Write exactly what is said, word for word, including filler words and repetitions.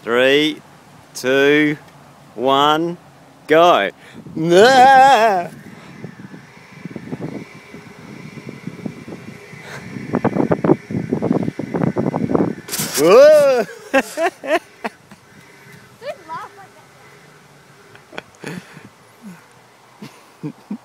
Three, two, one, go. Ah! Whoa! Don't laugh like that.